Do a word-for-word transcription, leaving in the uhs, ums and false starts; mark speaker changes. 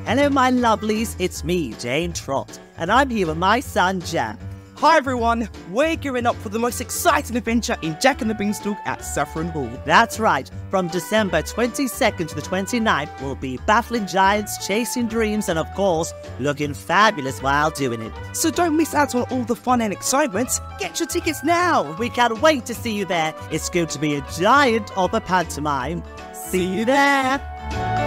Speaker 1: Hello my lovelies, it's me, Jane Trott, and I'm here with my son Jack.
Speaker 2: Hi everyone, we're gearing up for the most exciting adventure in Jack and the Beanstalk at Saffron Hall.
Speaker 1: That's right, from December twenty-second to the twenty-ninth, we'll be battling giants, chasing dreams, and of course, looking fabulous while doing it.
Speaker 2: So don't miss out on all the fun and excitement. Get your tickets now.
Speaker 1: We can't wait to see you there. It's going to be a giant of a pantomime. See you there.